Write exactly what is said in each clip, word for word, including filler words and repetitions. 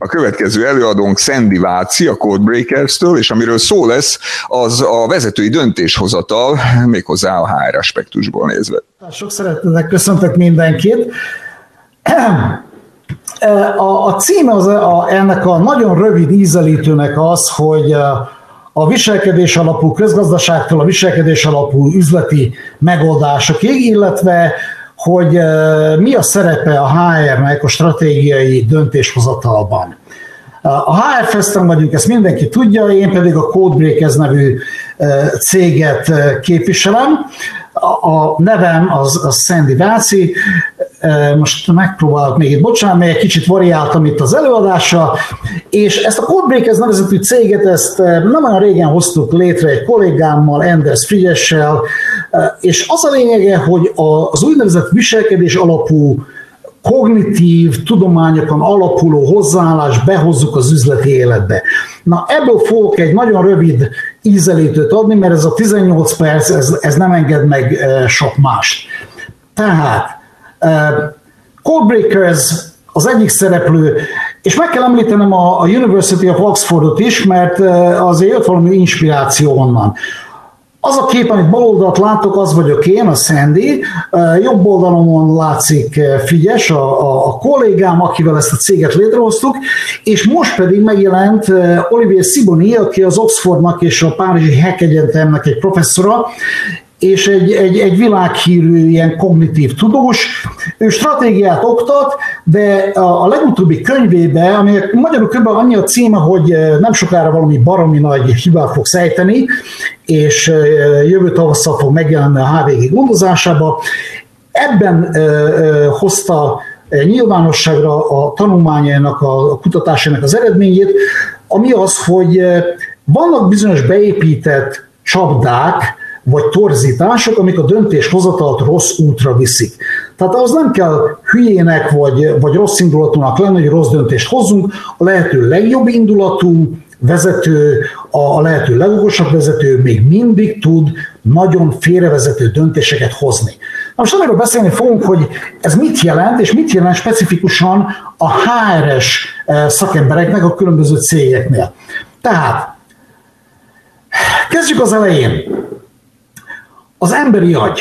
A következő előadónk Sandy Váci a Codebreakers-től, és amiről szó lesz, az a vezetői döntéshozatal, méghozzá a há er aspektusból nézve. Sok szeretettel köszöntök mindenkit. A, a címe az a, ennek a nagyon rövid ízelítőnek az, hogy a viselkedés alapú közgazdaságtól a viselkedés alapú üzleti megoldásokig, illetve hogy mi a szerepe a há er-nek a stratégiai döntéshozatalban. A há er Festen vagyunk, ezt mindenki tudja, én pedig a Codebreakers nevű céget képviselem. A nevem az, az Sandy Váci, most megpróbálok még itt, bocsánat, még egy kicsit variáltam itt az előadással, és ezt a Codebreakers nevezetű céget, ezt nem olyan régen hoztuk létre egy kollégámmal, Anders Frigyessel, és az a lényege, hogy az úgynevezett viselkedés alapú, kognitív, tudományokon alapuló hozzáállást behozzuk az üzleti életbe. Na, ebből fogok egy nagyon rövid ízelítőt adni, mert ez a tizennyolc perc, ez, ez nem enged meg sok mást. Tehát, Codebreakers az egyik szereplő, és meg kell említenem a University of Oxfordot is, mert azért jött valami inspiráció onnan. Az a kép, amit bal oldalt látok, az vagyok én, a Sandy, jobb oldalon látszik Frigyes, a, a, a kollégám, akivel ezt a céget létrehoztuk, és most pedig megjelent Olivier Sibony, aki az Oxfordnak és a Párizsi Hack Egyetemnek egy professzora, és egy, egy, egy világhírű ilyen kognitív tudós. Ő stratégiát oktat, de a, a legutóbbi könyvében, ami magyarul kb. Annyi a címe, hogy nem sokára valami baromi nagy hibát fog szejteni, és jövő tavasszal fog megjelenni a há vé gé gondozásába. Ebben ö, ö, hozta nyilvánosságra a tanulmányainak, a kutatásának az eredményét, ami az, hogy vannak bizonyos beépített csapdák, vagy torzítások, amik a döntéshozatalt rossz útra viszik. Tehát az nem kell hülyének, vagy, vagy rossz indulatúnak lenni, hogy rossz döntést hozzunk, a lehető legjobb indulatú vezető, a lehető legokosabb vezető még mindig tud nagyon félrevezető döntéseket hozni. Most amiről beszélni fogunk, hogy ez mit jelent, és mit jelent specifikusan a há er-es szakembereknek a különböző cégeknél. Tehát, kezdjük az elején. Az emberi agy.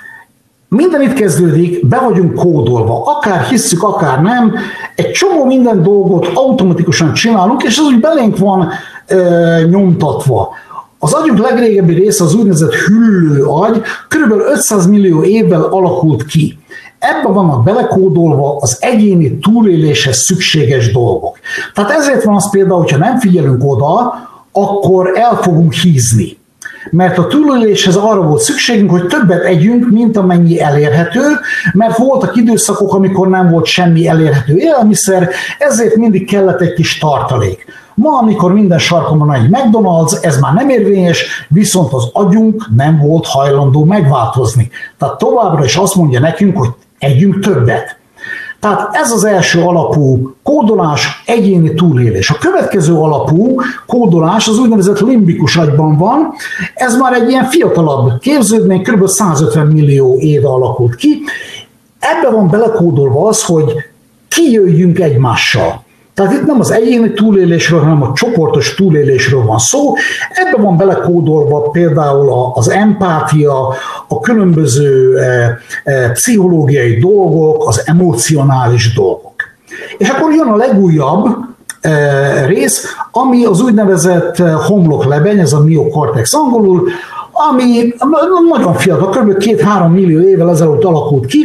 Minden itt kezdődik, be vagyunk kódolva, akár hisszük, akár nem, egy csomó minden dolgot automatikusan csinálunk, és az úgy belénk van e, nyomtatva. Az agyunk legrégebbi része az úgynevezett hüllő agy, kb. ötszáz millió évvel alakult ki. Ebben vannak belekódolva az egyéni túléléshez szükséges dolgok. Tehát ezért van az például, hogyha nem figyelünk oda, akkor el fogunk hízni. Mert a túléléshez arra volt szükségünk, hogy többet együnk, mint amennyi elérhető, mert voltak időszakok, amikor nem volt semmi elérhető élelmiszer, ezért mindig kellett egy kis tartalék. Ma, amikor minden sarkon van egy McDonald's, ez már nem érvényes, viszont az agyunk nem volt hajlandó megváltozni. Tehát továbbra is azt mondja nekünk, hogy együnk többet. Tehát ez az első alapú kódolás, egyéni túlélés. A következő alapú kódolás az úgynevezett limbikus agyban van. Ez már egy ilyen fiatalabb képződmény, kb. százötven millió éve alakult ki. Ebben van belekódolva az, hogy kijöjjünk egymással. Tehát itt nem az egyéni túlélésről, hanem a csoportos túlélésről van szó. Ebben van belekódolva például az empátia, a különböző e, e, pszichológiai dolgok, az emocionális dolgok. És akkor jön a legújabb e, rész, ami az úgynevezett homloklebeny, ez a miokortex angolul, ami nagyon fiatal, kb. két-három millió évvel ezelőtt alakult ki.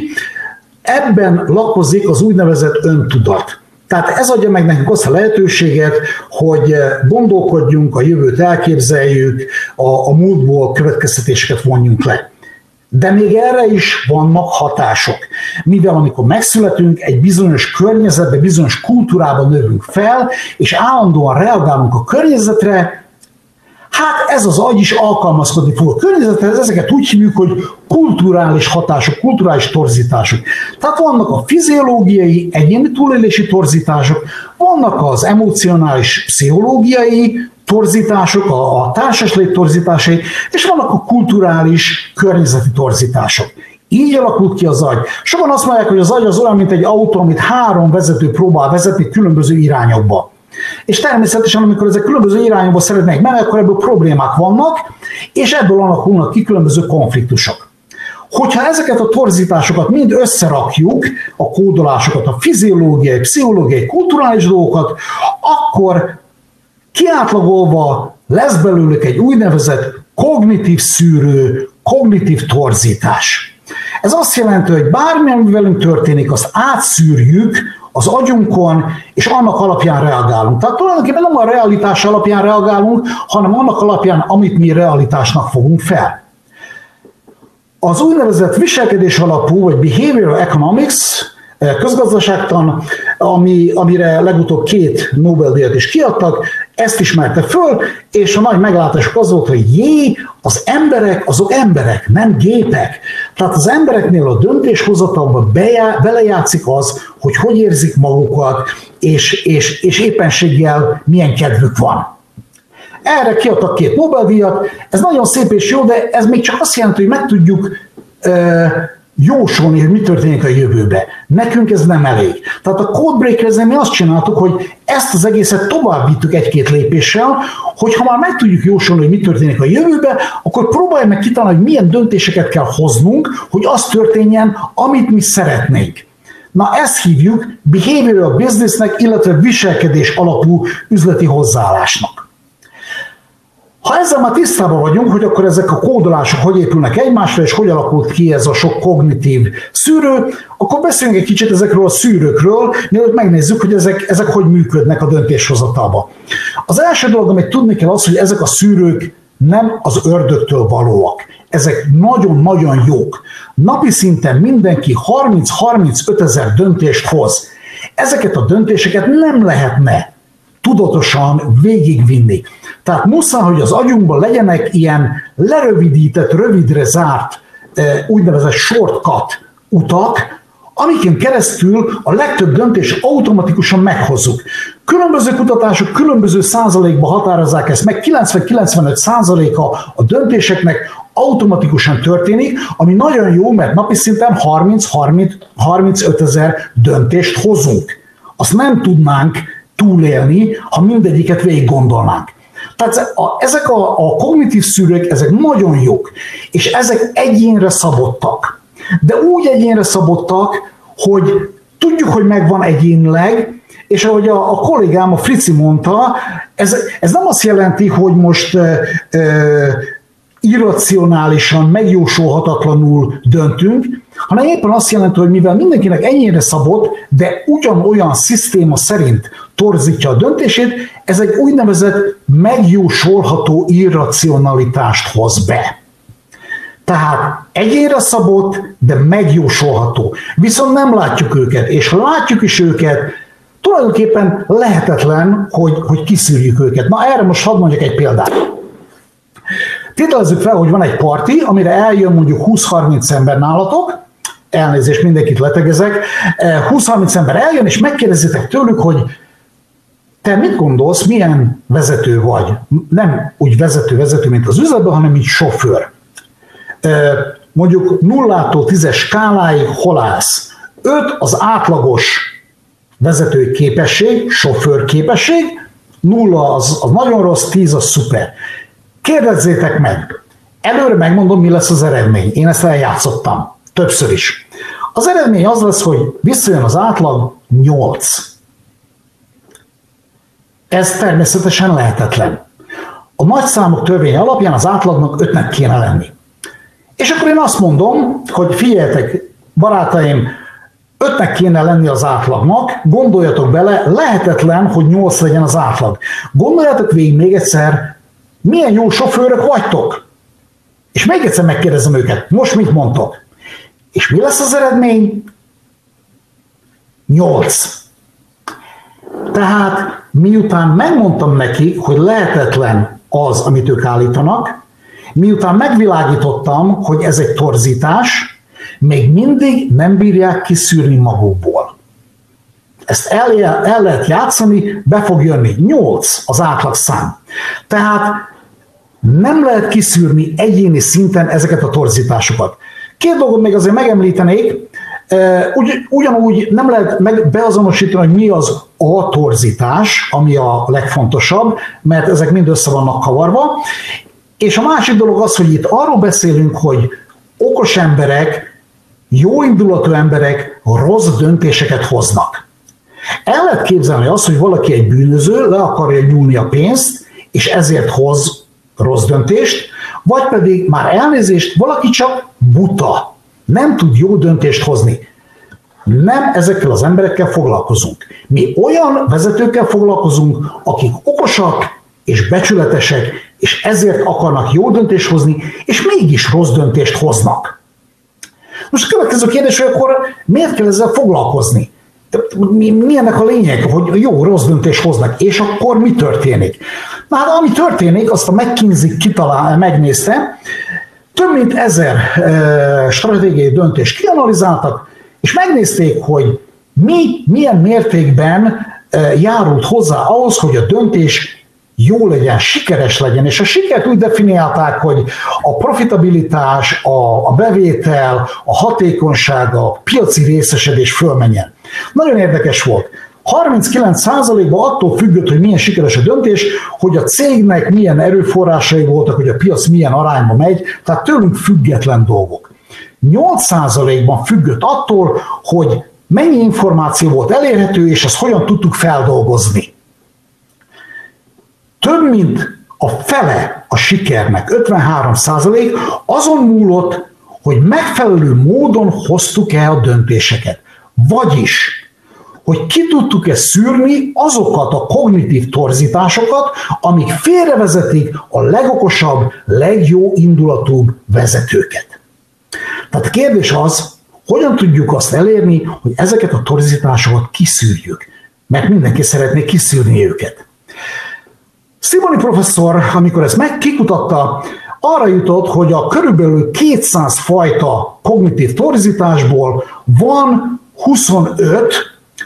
Ebben lakozik az úgynevezett öntudat. Tehát ez adja meg nekünk azt a lehetőséget, hogy gondolkodjunk, a jövőt elképzeljük, a, a múltból következtetéseket vonjunk le. De még erre is vannak hatások. Mivel amikor megszületünk, egy bizonyos környezetbe, bizonyos kultúrában növünk fel, és állandóan reagálunk a környezetre, hát ez az agy is alkalmazkodni fog a környezethez, ezeket úgy hívjuk, hogy kulturális hatások, kulturális torzítások. Tehát vannak a fiziológiai, egyéni túlélési torzítások, vannak az emocionális, pszichológiai torzítások, a, a társaslék torzításai, és vannak a kulturális, környezeti torzítások. Így alakult ki az agy. Sokan azt mondják, hogy az agy az olyan, mint egy autó, amit három vezető próbál vezetni különböző irányokba. És természetesen, amikor ezek különböző irányokba szeretnék menni, akkor ebből problémák vannak, és ebből alakulnak ki különböző konfliktusok. Hogyha ezeket a torzításokat mind összerakjuk, a kódolásokat, a fiziológiai, pszichológiai, kulturális dolgokat, akkor kiátlagolva lesz belőlük egy úgynevezett kognitív szűrő, kognitív torzítás. Ez azt jelenti, hogy bármi, ami velünk történik, azt átszűrjük az agyunkon, és annak alapján reagálunk. Tehát tulajdonképpen nem a realitás alapján reagálunk, hanem annak alapján, amit mi realitásnak fogunk fel. Az úgynevezett viselkedés alapú, vagy behavioral economics, közgazdaságtan, ami, amire legutóbb két Nobel-díjat is kiadtak, ezt ismerte föl, és a nagy meglátásuk az volt, hogy jé, az emberek, azok emberek, nem gépek. Tehát az embereknél a döntéshozatalban belejátszik az, hogy hogy érzik magukat, és, és, és éppenséggel milyen kedvük van. Erre kiadtak két Nobel-díjat, ez nagyon szép és jó, de ez még csak azt jelenti, hogy meg tudjuk uh, jósolni, hogy mi történik a jövőbe. Nekünk ez nem elég. Tehát a Codebreakersnél mi azt csináltuk, hogy ezt az egészet tovább vittük egy-két lépéssel, hogy ha már meg tudjuk jósolni, hogy mi történik a jövőbe, akkor próbálj meg kitalálni, hogy milyen döntéseket kell hoznunk, hogy az történjen, amit mi szeretnénk. Na ezt hívjuk behavioral businessnek, illetve viselkedés alapú üzleti hozzáállásnak. Ha ezzel már tisztában vagyunk, hogy akkor ezek a kódolások hogy épülnek egymásra, és hogy alakult ki ez a sok kognitív szűrő, akkor beszéljünk egy kicsit ezekről a szűrőkről, mielőtt megnézzük, hogy ezek, ezek hogy működnek a döntéshozatalba. Az első dolog, amit tudni kell az, hogy ezek a szűrők nem az ördögtől valóak. Ezek nagyon-nagyon jók. Napi szinten mindenki harminc-harmincöt ezer döntést hoz. Ezeket a döntéseket nem lehetne tudatosan végigvinni. Tehát muszáj, hogy az agyunkban legyenek ilyen lerövidített, rövidre zárt, úgynevezett shortcut utak, amiken keresztül a legtöbb döntés automatikusan meghozzuk. Különböző kutatások különböző százalékban határozzák ezt meg, kilencven-kilencvenöt százaléka a döntéseknek automatikusan történik, ami nagyon jó, mert napi szinten harminc-harmincöt ezer döntést hozunk. Azt nem tudnánk túlélni, ha mindegyiket végig gondolnánk. Tehát a, ezek a, a kognitív szűrők, ezek nagyon jók, és ezek egyénre szabottak. De úgy egyénre szabottak, hogy tudjuk, hogy megvan egyénileg, és ahogy a, a kollégám, a Frici mondta, ez, ez nem azt jelenti, hogy most e, e, irracionálisan, megjósolhatatlanul döntünk, hanem éppen azt jelenti, hogy mivel mindenkinek ennyire szabott, de ugyanolyan szisztéma szerint torzítja a döntését, ez egy úgynevezett megjósolható irracionalitást hoz be. Tehát egyénre szabott, de megjósolható. Viszont nem látjuk őket, és ha látjuk is őket, tulajdonképpen lehetetlen, hogy, hogy kiszűrjük őket. Na erre most hadd mondjak egy példát. Tételezzük fel, hogy van egy parti, amire eljön mondjuk húsz-harminc ember nálatok, elnézést, mindenkit letegezek, húsz-harminc ember eljön, és megkérdezitek tőlük, hogy te mit gondolsz, milyen vezető vagy? Nem úgy vezető-vezető, mint az üzletben, hanem mint sofőr. Mondjuk nullától tízes skáláig hol állsz? öt az átlagos vezetői képesség, sofőr képesség, nulla az, az nagyon rossz, tíz az szuper. Kérdezzétek meg, előre megmondom, mi lesz az eredmény. Én ezt eljátszottam, többször is. Az eredmény az lesz, hogy visszajön az átlag nyolc. Ez természetesen lehetetlen. A nagyszámok törvény alapján az átlagnak ötnek kéne lenni. És akkor én azt mondom, hogy figyeljetek, barátaim, ötnek kéne lenni az átlagnak, gondoljatok bele, lehetetlen, hogy nyolc legyen az átlag. Gondoljatok végig még egyszer, milyen jó sofőrök vagytok? És még egyszer megkérdezem őket, most mit mondtok? És mi lesz az eredmény? nyolc. Tehát miután megmondtam nekik, hogy lehetetlen az, amit ők állítanak, miután megvilágítottam, hogy ez egy torzítás, még mindig nem bírják kiszűrni magukból. Ezt el, el lehet játszani, be fog jönni nyolc az átlagszám. Tehát nem lehet kiszűrni egyéni szinten ezeket a torzításokat. Két dolgot még azért megemlítenék. Ugy, ugyanúgy nem lehet meg beazonosítani, hogy mi az a torzítás, ami a legfontosabb, mert ezek mind össze vannak kavarva. És a másik dolog az, hogy itt arról beszélünk, hogy okos emberek, jó indulatú emberek rossz döntéseket hoznak. El lehet képzelni azt, hogy valaki egy bűnöző, le akarja nyúlni a pénzt, és ezért hoz rossz döntést, vagy pedig már elnézést, valaki csak buta, nem tud jó döntést hozni. Nem ezekkel az emberekkel foglalkozunk. Mi olyan vezetőkkel foglalkozunk, akik okosak és becsületesek, és ezért akarnak jó döntést hozni, és mégis rossz döntést hoznak. Most a következő kérdés, hogy akkor miért kell ezzel foglalkozni? Mi, mi ennek a lényeg, hogy jó, rossz döntést hoznak, és akkor mi történik? Na hát ami történik, azt a McKinsey kitalál, megnézte, több mint ezer e, stratégiai döntést kianalizáltak, és megnézték, hogy mi milyen mértékben e, járult hozzá ahhoz, hogy a döntés jó legyen, sikeres legyen, és a sikert úgy definiálták, hogy a profitabilitás, a, a bevétel, a hatékonyság, a piaci részesedés fölmenjen. Nagyon érdekes volt. harminckilenc százalékban attól függött, hogy milyen sikeres a döntés, hogy a cégnek milyen erőforrásai voltak, hogy a piac milyen arányba megy, tehát tőlünk független dolgok. nyolc százalékban függött attól, hogy mennyi információ volt elérhető, és ezt hogyan tudtuk feldolgozni. Több mint a fele a sikernek, ötvenhárom százalék azon múlott, hogy megfelelő módon hoztuk el a döntéseket. Vagyis, hogy ki tudtuk-e szűrni azokat a kognitív torzításokat, amik félrevezetik a legokosabb, legjó indulatúbb vezetőket. Tehát a kérdés az, hogyan tudjuk azt elérni, hogy ezeket a torzításokat kiszűrjük, mert mindenki szeretné kiszűrni őket. Stimoni professzor, amikor ezt megkikutatta, arra jutott, hogy a körülbelül kétszáz fajta kognitív torzításból van huszonöt,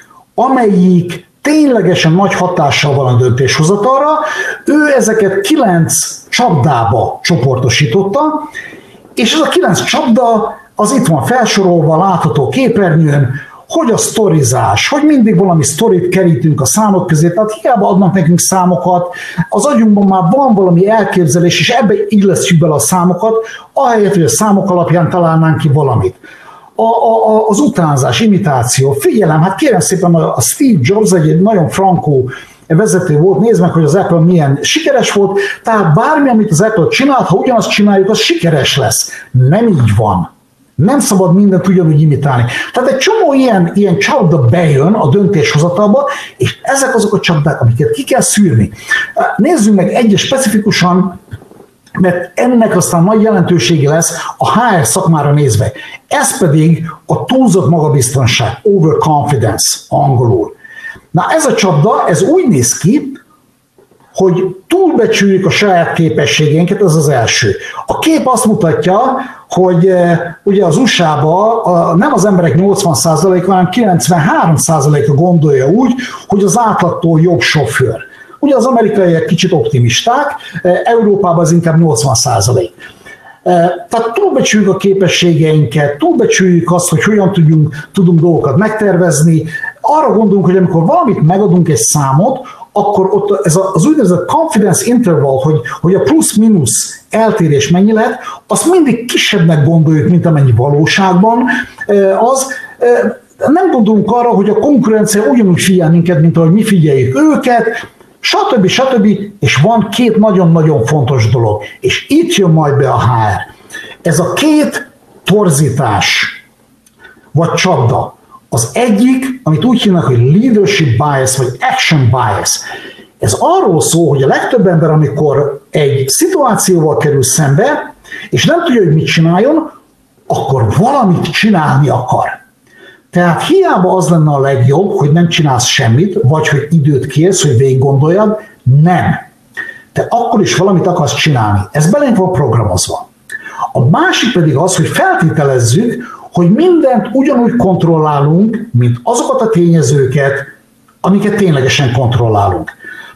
amelyik ténylegesen nagy hatással van a döntéshozatalra. Ő ezeket kilenc csapdába csoportosította, és ez a kilenc csapda az itt van felsorolva, látható képernyőn, hogy a sztorizás, hogy mindig valami sztorit kerítünk a számok közé, tehát hiába adnak nekünk számokat, az agyunkban már van valami elképzelés, és ebbe illesztjük bele a számokat, ahelyett, hogy a számok alapján találnánk ki valamit. A, a, az utánzás, imitáció, figyelem, hát kérem szépen, a Steve Jobs egy nagyon frankó vezető volt, nézd meg, hogy az Apple milyen sikeres volt, tehát bármi, amit az Apple csinált, ha ugyanazt csináljuk, az sikeres lesz. Nem így van. Nem szabad mindent ugyanúgy imitálni. Tehát egy csomó ilyen, ilyen csapda bejön a döntéshozatalba, és ezek azok a csapdák, amiket ki kell szűrni. Nézzünk meg egyes specifikusan, mert ennek aztán nagy jelentősége lesz a há er szakmára nézve. Ez pedig a túlzott magabiztonság, overconfidence angolul. Na ez a csapda, ez úgy néz ki, hogy túlbecsüljük a saját képességeinket, ez az első. A kép azt mutatja, hogy ugye az u es á-ban nem az emberek nyolcvan százaléka, hanem kilencvenhárom százaléka gondolja úgy, hogy az átlagtól jobb sofőr. Ugye az amerikaiak kicsit optimisták, Európában az inkább nyolcvan százalék. Tehát túlbecsüljük a képességeinket, túlbecsüljük azt, hogy hogyan tudjunk, tudunk dolgokat megtervezni. Arra gondolunk, hogy amikor valamit megadunk egy számot, akkor ott ez az úgynevezett confidence interval, hogy, hogy a plusz-minusz eltérés mennyi lehet, azt mindig kisebbnek gondoljuk, mint amennyi valóságban az. Nem gondolunk arra, hogy a konkurencia ugyanúgy figyel minket, mint ahogy mi figyeljük őket, stb. stb. És van két nagyon-nagyon fontos dolog, és itt jön majd be a há er. Ez a két torzítás, vagy csapda, az egyik, amit úgy hívnak, hogy leadership bias, vagy action bias. Ez arról szól, hogy a legtöbb ember, amikor egy szituációval kerül szembe, és nem tudja, hogy mit csináljon, akkor valamit csinálni akar. Tehát hiába az lenne a legjobb, hogy nem csinálsz semmit, vagy hogy időt kérsz, hogy végig gondoljad, nem. Te akkor is valamit akarsz csinálni. Ez belénk van programozva. A másik pedig az, hogy feltételezzük, hogy mindent ugyanúgy kontrollálunk, mint azokat a tényezőket, amiket ténylegesen kontrollálunk.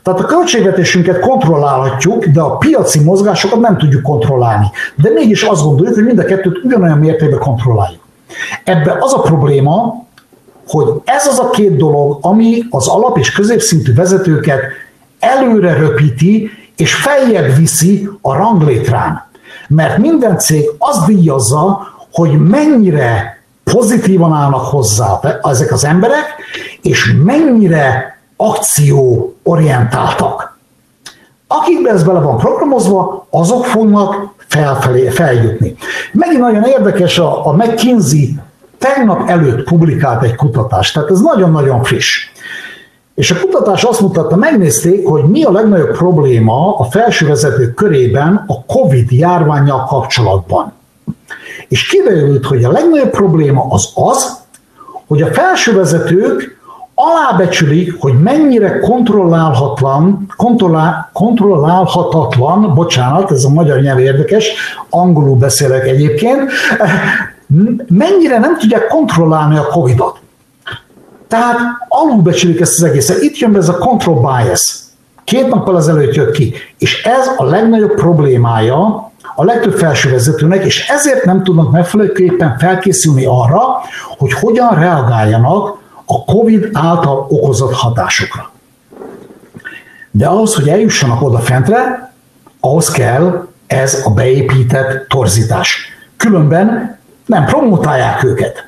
Tehát a költségvetésünket kontrollálhatjuk, de a piaci mozgásokat nem tudjuk kontrollálni. De mégis azt gondoljuk, hogy mind a kettőt ugyanolyan mértékben kontrolláljuk. Ebben az a probléma, hogy ez az a két dolog, ami az alap- és középszintű vezetőket előre röpíti, és feljebb viszi a ranglétrán. Mert minden cég azt díjazza, hogy mennyire pozitívan állnak hozzá ezek az emberek, és mennyire akcióorientáltak. Akikbe ez bele van programozva, azok fognak felfelé, feljutni. Megint nagyon érdekes, a, a McKinsey tegnap előtt publikált egy kutatást, tehát ez nagyon-nagyon friss. És a kutatás azt mutatta, megnézték, hogy mi a legnagyobb probléma a felsővezetők körében a Covid járvánnyal kapcsolatban. És kiderült, hogy a legnagyobb probléma az az, hogy a felsővezetők alábecsülik, hogy mennyire kontrollálhatatlan, kontrollál, kontrollálhatatlan, bocsánat, ez a magyar nyelv érdekes, angolul beszélek egyébként, mennyire nem tudják kontrollálni a Covidot. Tehát alulbecsülik ezt az egészet. Itt jön be ez a control bias. Két nappal ezelőtt jött ki. És ez a legnagyobb problémája a legtöbb felsővezetőnek, és ezért nem tudnak megfelelőképpen felkészülni arra, hogy hogyan reagáljanak a Covid által okozott hatásokra. De ahhoz, hogy eljussanak oda fentre, ahhoz kell ez a beépített torzítás. Különben nem promotálják őket.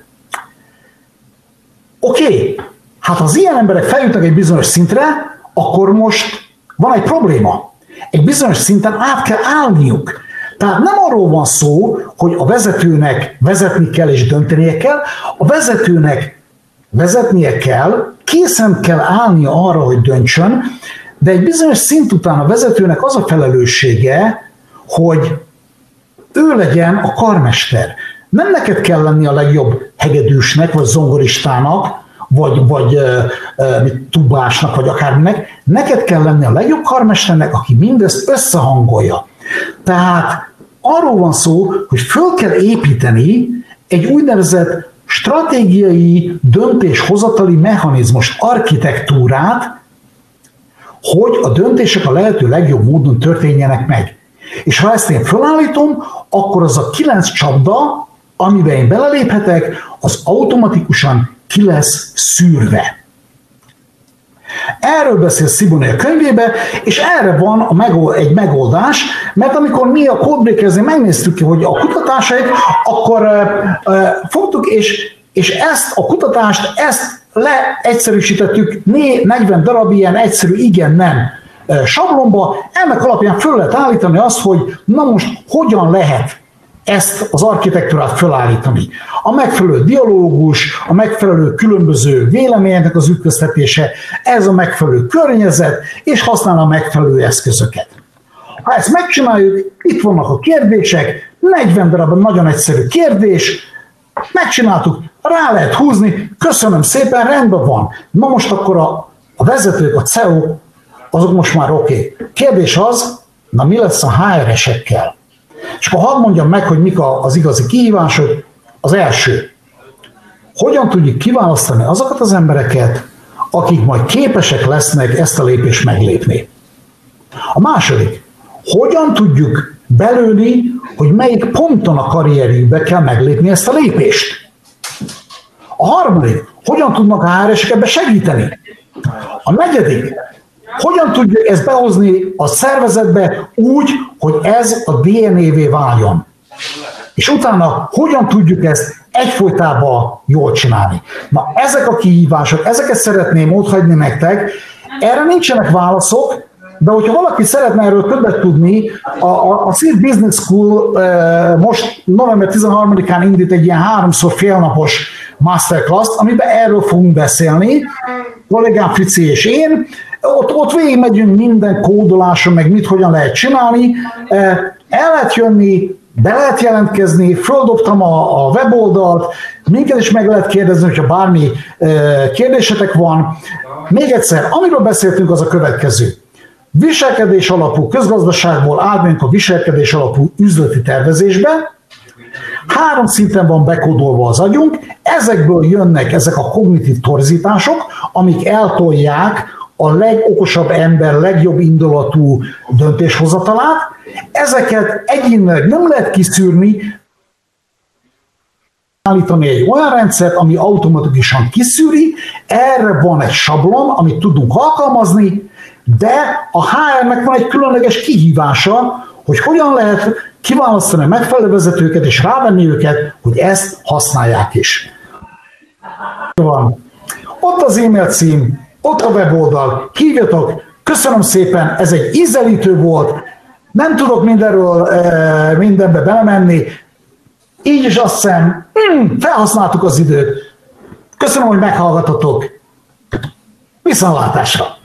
Oké, okay, hát ha az ilyen emberek feljutnak egy bizonyos szintre, akkor most van egy probléma. Egy bizonyos szinten át kell állniuk. Tehát nem arról van szó, hogy a vezetőnek vezetni kell és döntenie kell, a vezetőnek vezetnie kell, készen kell állnia arra, hogy döntsön, de egy bizonyos szint után a vezetőnek az a felelőssége, hogy ő legyen a karmester. Nem neked kell lenni a legjobb hegedűsnek, vagy zongoristának, vagy, vagy uh, tubásnak, vagy akárminek. Neked kell lenni a legjobb karmesternek, aki mindezt összehangolja. Tehát arról van szó, hogy föl kell építeni egy úgynevezett stratégiai döntéshozatali mechanizmus, architektúrát, hogy a döntések a lehető legjobb módon történjenek meg. És ha ezt én felállítom, akkor az a kilenc csapda, amiben én beleléphetek, az automatikusan ki lesz szűrve. Erről beszél Siboney a könyvébe, és erre van a megold, egy megoldás, mert amikor mi a Codebreakers-nél megnéztük, hogy a kutatásait, akkor uh, uh, fogtuk, és, és ezt a kutatást, ezt leegyszerűsítettük negyven darab ilyen egyszerű igen-nem sablonba, ennek alapján föl lehet állítani azt, hogy na most hogyan lehet ezt az architektúrát felállítani. A megfelelő dialógus, a megfelelő különböző véleményeknek az ütköztetése, ez a megfelelő környezet, és használni a megfelelő eszközöket. Ha ezt megcsináljuk, itt vannak a kérdések, negyven darab nagyon egyszerű kérdés, megcsináltuk, rá lehet húzni, köszönöm szépen, rendben van. Na most akkor a, a vezetők, a cé e o, azok most már oké. Okay. Kérdés az, na mi lesz a há er esekkel? És akkor hadd mondjam meg, hogy mik az igazi kihívások. Az első, hogyan tudjuk kiválasztani azokat az embereket, akik majd képesek lesznek ezt a lépést meglépni. A második, hogyan tudjuk belőni, hogy melyik ponton a karrierjükbe kell meglépni ezt a lépést. A harmadik, hogyan tudnak a há er esek ebbe segíteni. A negyedik, hogyan tudjuk ezt behozni a szervezetbe úgy, hogy ez a dé en é-vé váljon. És utána hogyan tudjuk ezt egyfolytában jól csinálni. Na, ezek a kihívások, ezeket szeretném otthagyni nektek. Erre nincsenek válaszok, de hogyha valaki szeretne erről többet tudni, a, a, a Seed Business School e, most november tizenharmadikán indít egy ilyen háromszor félnapos masterclass-t, amiben erről fogunk beszélni, kollégám Frici és én. Ott, ott végigmegyünk minden kódoláson, meg mit, hogyan lehet csinálni. El lehet jönni, be lehet jelentkezni, földobtam a, a weboldalt, minket is meg lehet kérdezni, hogyha bármi kérdésetek van. Még egyszer, amiről beszéltünk, az a következő. Viselkedés alapú közgazdaságból átmegyünk a viselkedés alapú üzleti tervezésbe. Három szinten van bekódolva az agyunk, ezekből jönnek ezek a kognitív torzítások, amik eltolják a legokosabb ember, legjobb indulatú döntéshozatalát. Ezeket egyénileg nem lehet kiszűrni, állítani egy olyan rendszert, ami automatikusan kiszűri, erre van egy sablon, amit tudunk alkalmazni, de a há er-nek van egy különleges kihívása, hogy hogyan lehet kiválasztani a megfelelő vezetőket és rávenni őket, hogy ezt használják is. Van. Ott az e-mail cím, ott a weboldal, hívjatok, köszönöm szépen, ez egy ízelítő volt, nem tudok mindenről, mindenbe belemenni, így is azt hiszem, hmm, felhasználtuk az időt. Köszönöm, hogy meghallgatotok. Viszontlátásra!